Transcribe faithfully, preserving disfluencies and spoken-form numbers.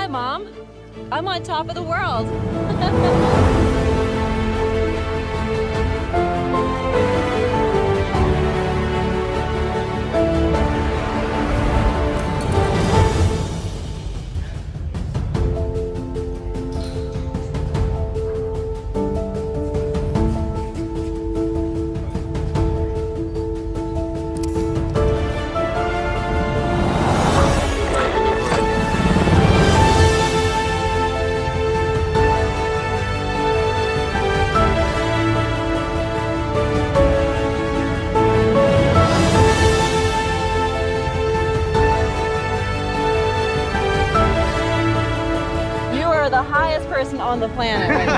Hi, Mom. I'm on top of the world. The highest person on the planet right